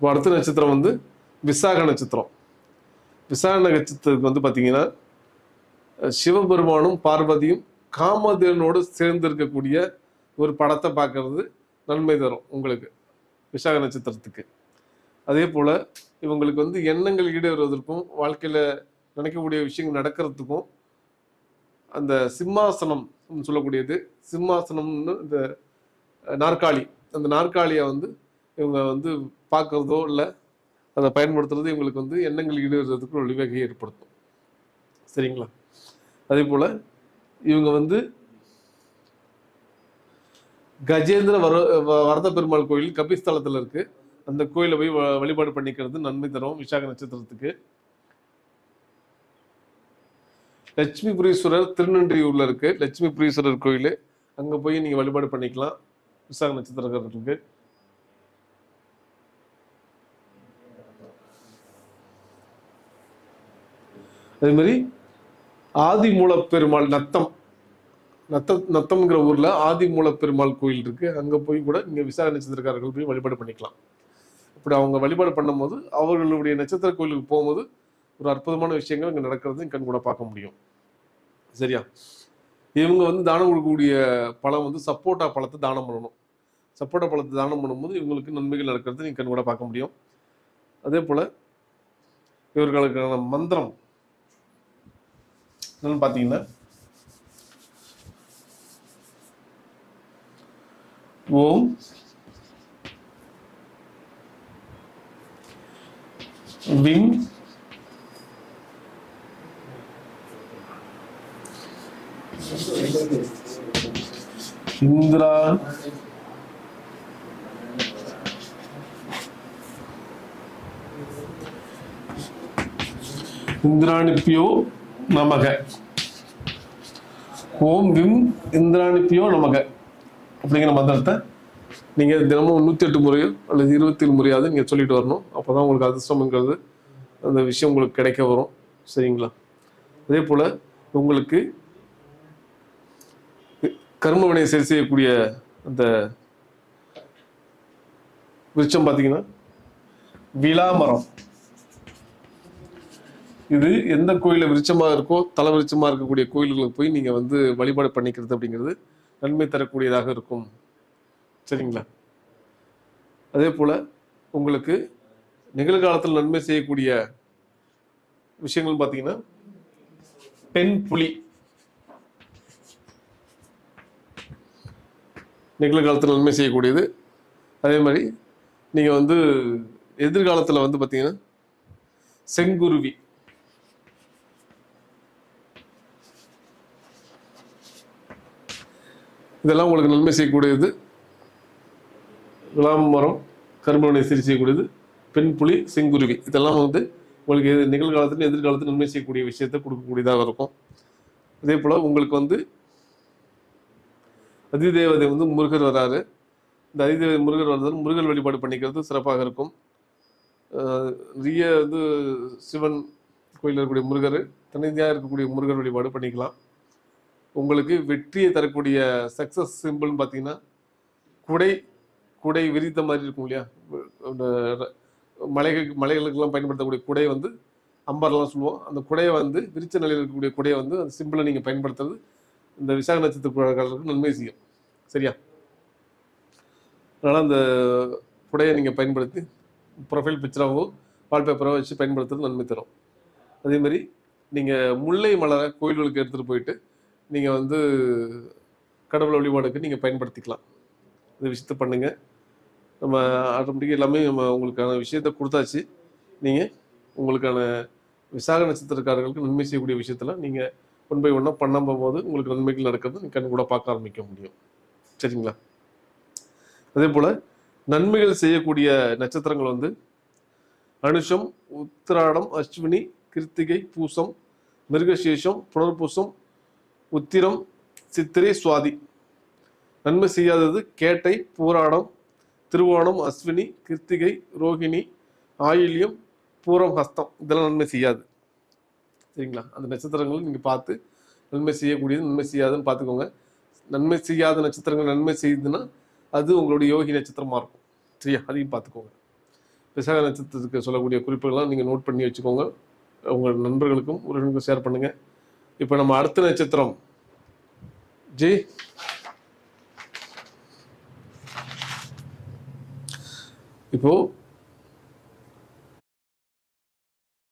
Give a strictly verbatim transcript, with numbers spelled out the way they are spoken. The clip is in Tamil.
அடுத்த நட்சத்திரம் வந்து விசாக நட்சத்திரம். விசாக நட்சத்திரத்துக்கு வந்து பார்த்தீங்கன்னா சிவபெருமானும் பார்வதியும் காமதேவனோடு சேர்ந்து இருக்கக்கூடிய ஒரு படத்தை பார்க்கறது நன்மை தரும் உங்களுக்கு விசாக நட்சத்திரத்துக்கு. அதே போல் இவங்களுக்கு வந்து எண்ணங்கள் ஈடேறுவதற்கும் வாழ்க்கையில் நினைக்கக்கூடிய விஷயங்கள் நடக்கிறதுக்கும் அந்த சிம்மாசனம் சொல்லக்கூடியது, சிம்மாசனம்னு இந்த நாற்காலி, அந்த நாற்காலியை வந்து இவங்க வந்து பார்க்குறதோ இல்லை அதை பயன்படுத்துறது இவங்களுக்கு வந்து எண்ணங்கள் ஈடேறுவதற்கு ஒரு வழிவகையை ஏற்படுத்தும். சரிங்களா? அதே போல் இவங்க வந்து கஜேந்திர வர வரத பெருமாள் கோயில் கபிஸ்தலத்தில் இருக்கு. அந்த கோயிலை போய் வழிபாடு பண்ணிக்கிறது நன்மை தரும் விசாக நட்சத்திரத்துக்கு. லட்சுமி புரீஸ்வரர் திருநன்றியூர்ல இருக்கு. லட்சுமி புரீஸ்வரர் கோயில், அங்க போய் நீங்க வழிபாடு பண்ணிக்கலாம் விசாக நட்சத்திரக்காரர்களுக்கு. அதே மாதிரி ஆதி மூலப்பெருமாள் நத்தம் நத்த நத்தம்ங்கிற ஊர்ல ஆதி மூலப்பெருமாள் கோயில் இருக்கு. அங்க போய் கூட நீங்க விசாக நட்சத்திரக்காரர்கள் போய் வழிபாடு பண்ணிக்கலாம். இப்படி அவங்க வழிபாடு பண்ணும்போது அவர்களுடைய நட்சத்திர கோயிலுக்கு போகும்போது ஒரு அற்புதமான விஷயங்கள் இங்க நடக்கிறது கண் கூட பார்க்க முடியும். சரியா? இவங்க வந்து தானம் கொடுக்கக்கூடிய பழம் வந்து சப்போட்டா பழத்தை தானம் பண்ணணும். சப்போட்டா பழத்தை தானம் பண்ணும்போது இவங்களுக்கு நன்மைகள் நடக்கிறது நீங்க கண் கூட பார்க்க முடியும். அதே போல இவர்களுக்கான மந்திரம் என்னன்னு பார்த்தீங்கன்னா, ஓம் விம் இந்திரா இந்திராணிப்பியோ நமக. ஓம் விம் இந்திராணிப்பியோ நமக அப்படிங்கிற மந்திரத்தை நீங்க தினமும் நூத்தி எட்டு முறையோ அல்லது இருபத்தி ஏழு முறையாவது நீங்க சொல்லிட்டு வரணும். அப்போதான் உங்களுக்கு அதிர்ஷ்டம்ங்கிறது அந்த விஷயம் உங்களுக்கு கிடைக்க வரும். சரிங்களா? அதே போல உங்களுக்கு கர்ம வினையை சரி செய்யக்கூடிய அந்த விருட்சம் பார்த்தீங்கன்னா விளாமரம். இது எந்த கோயில விருட்சமா இருக்கோ, தலை விருட்சமா இருக்கக்கூடிய கோயில்களுக்கு போய் நீங்க வந்து வழிபாடு பண்ணிக்கிறது அப்படிங்கிறது நன்மை தரக்கூடியதாக இருக்கும். சரிங்களா? அதே போல உங்களுக்கு நிகழ்காலத்தில் நன்மை செய்யக்கூடிய விஷயங்கள் பார்த்தீங்கன்னா பெண் புலி. நிகழ்காலத்தில் நன்மை செய்யக்கூடியது. அதே மாதிரி நீங்க வந்து எதிர்காலத்தில் வந்து பார்த்தீங்கன்னா செங்குருவி. இதெல்லாம் உங்களுக்கு நன்மை செய்யக்கூடியது. விளாம மரம், கரும்பனை சரி செய்யக்கூடியது, பெண் புலி, செங்குருவி. இதெல்லாம் வந்து உங்களுக்கு நிகழ்காலத்தில் எதிர்காலத்தில் நன்மை செய்யக்கூடிய விஷயத்தை கொடுக்கக்கூடியதாக இருக்கும். அதே போல் உங்களுக்கு வந்து அதிதேவதை வந்து முருகர் வராரு. இந்த அதிதேவதை முருகர் வர்றதால் முருகர் வழிபாடு பண்ணிக்கிறது சிறப்பாக இருக்கும். நிறைய வந்து சிவன் கோயிலில் இருக்கக்கூடிய முருகர், தனியாக இருக்கக்கூடிய முருகர் வழிபாடு பண்ணிக்கலாம். உங்களுக்கு வெற்றியை தரக்கூடிய சக்சஸ் சிம்பிள்னு பார்த்தீங்கன்னா குடை. குடை விரித்த மாதிரி இருக்கும் இல்லையா, மலைகள் மலைகளுக்கெல்லாம் பயன்படுத்தக்கூடிய குடை வந்து அம்பர்லாம் சொல்லுவோம். அந்த குடையை வந்து விரிச்ச நிலையில் இருக்கக்கூடிய குடையை வந்து அந்த சிம்பிளை நீங்கள் பயன்படுத்துறது இந்த விசாக நட்சத்திரக்காரர்களுக்கு நன்மை செய்யும். சரியா? அதனால் அந்த குடையை நீங்கள் பயன்படுத்தி ப்ரொஃபைல் பிக்சராகவோ வால்பேப்பரோ வச்சு பயன்படுத்துறது நன்மை தரும். அதேமாதிரி நீங்கள் முல்லை மலரை கோயில்களுக்கு எடுத்துகிட்டு போயிட்டு நீங்கள் வந்து கடவுள் வழிபாடுக்கு நீங்கள் பயன்படுத்திக்கலாம். இந்த விஷயத்த பண்ணுங்கள். நம்ம ஆட்டோமேட்டிக்காக எல்லாமே நம்ம உங்களுக்கான விஷயத்த கொடுத்தாச்சு. நீங்கள் உங்களுக்கான விசாக நட்சத்திரக்காரர்களுக்கு நன்மை செய்யக்கூடிய விஷயத்தில் நீங்கள் ஒன் பை ஒன்னாக பண்ண போகும்போது உங்களுக்கு நன்மைகள் நடக்கிறது நீங்கள் கண் கூட பார்க்க ஆரம்பிக்க முடியும். சரிங்களா? அதே போல் நன்மைகள் செய்யக்கூடிய நட்சத்திரங்கள் வந்து அனுஷம், உத்திராடம், அஸ்வினி, கிருத்திகை, பூசம், மிருகசீஷம், புனர்பூசம், உத்திரம், சித்திரை, சுவாதி. நன்மை செய்யாதது கேட்டை, பூராடம், திருவோணம், அஸ்வினி, கிருத்திகை, ரோகிணி, ஆயில்யம், பூரம், ஹஸ்தம். இதெல்லாம் நன்மை செய்யாது. சரிங்களா? அந்த நட்சத்திரங்கள் நீங்கள் பார்த்து நன்மை செய்யக்கூடியது நன்மை செய்யாதுன்னு பார்த்துக்கோங்க. நன்மை செய்யாத நட்சத்திரங்கள் நன்மை செய்யுதுன்னா அது உங்களுடைய யோகி நட்சத்திரமாக இருக்கும். சரியா? அதையும் பார்த்துக்கோங்க. விசாக நட்சத்திரத்துக்கு சொல்லக்கூடிய குறிப்புகள்லாம் நீங்கள் நோட் பண்ணி வச்சுக்கோங்க. உங்கள் நண்பர்களுக்கும் உறவினர்களுக்கும் ஷேர் பண்ணுங்கள். இப்போ நம்ம அடுத்த நட்சத்திரம் ஜி இப்போ